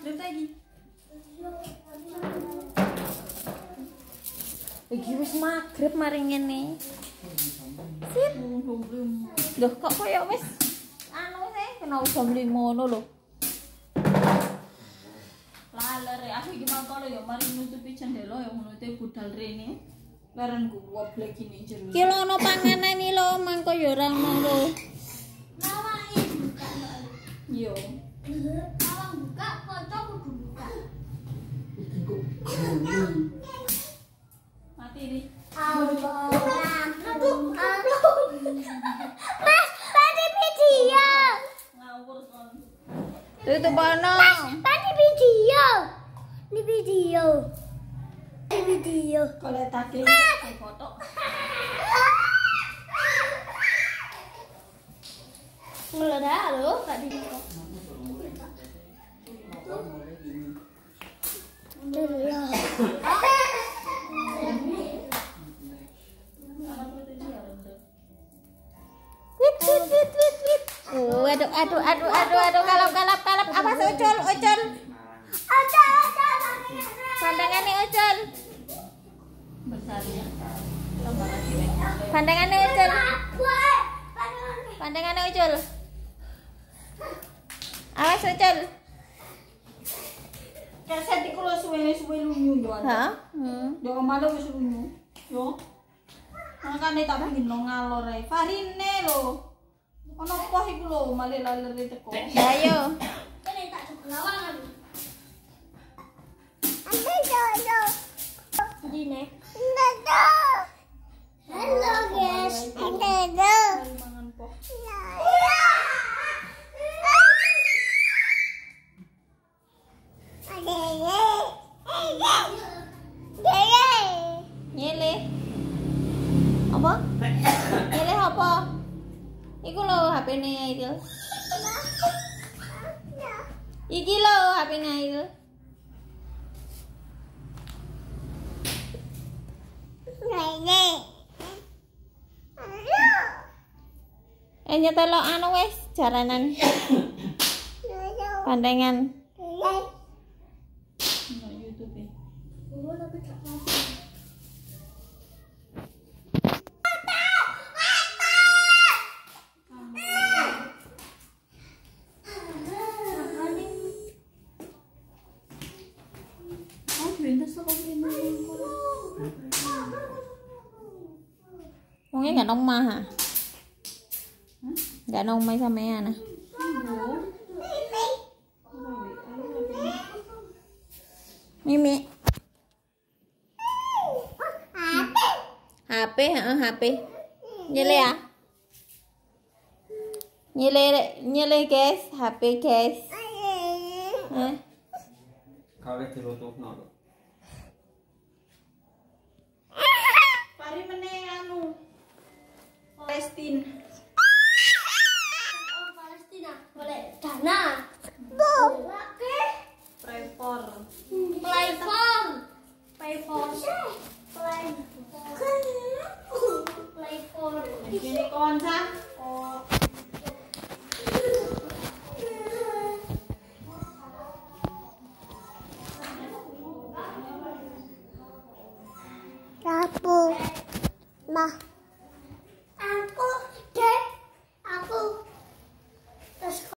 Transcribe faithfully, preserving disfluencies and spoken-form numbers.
maghrib lagi. Iki wis maghrib mari ngene. Sip. Loh kok koyo wis anu sih kena jam lima ngono lho. Lalere aku iki mangko ya mari nutupi jendela ya ngono te budal rene. Leren gua blek ini jero. Ki lho ono panganan iki lho mangko ya ora ono lho. Nawake buka. Yo. Awang buka kanca kudu buka. Mati nih. Allah. Aduh, aduh. Mas, tadi video. Ngawur kon. Tutup ono. Tadi video. Ini video. Ini video. Kalau tadi foto. Meledak loh tadi. Meledak. Wit wit wit wit wit. Oh, aduh aduh aduh aduh aduh kalap kalap kalap apa ucul ucul. Ada ada. Pandangannya ucul. Besarnya. Pandangannya ucul. Pandangannya ucul. Awas ucul. Keset iku lho suwe-suwe lunyu yo. Hah? Hmm. Yo malah wis lunyu. Yo. Makane tak pengin lo ngalor ae. Farine lho. Ono poh iku lho malah lalere teko. Ayo. Ini tak coba lawangan. Ini. Halo guys. Halo. Mangan poh. Nyele. Apa? Nyele apa? Iku lho H P-ne Aidil. Iki lho H P-ne Aidil. Eh nyetel anu wis jaranan. Pandangan. Nang YouTube e. Wong e gak nang omah. Ha? Gak nang omah sampean ah. Mimi. H P, heeh H P. Nyele ya. Nyele nyele guys, H P guys. Heh. Kawet dirutukno lho. Pari meneh anu. Palestina. Oh, Palestina. Boleh dana. Oke. Prepor. Play phone. Play phone. Play. Play phone. Ini konsan.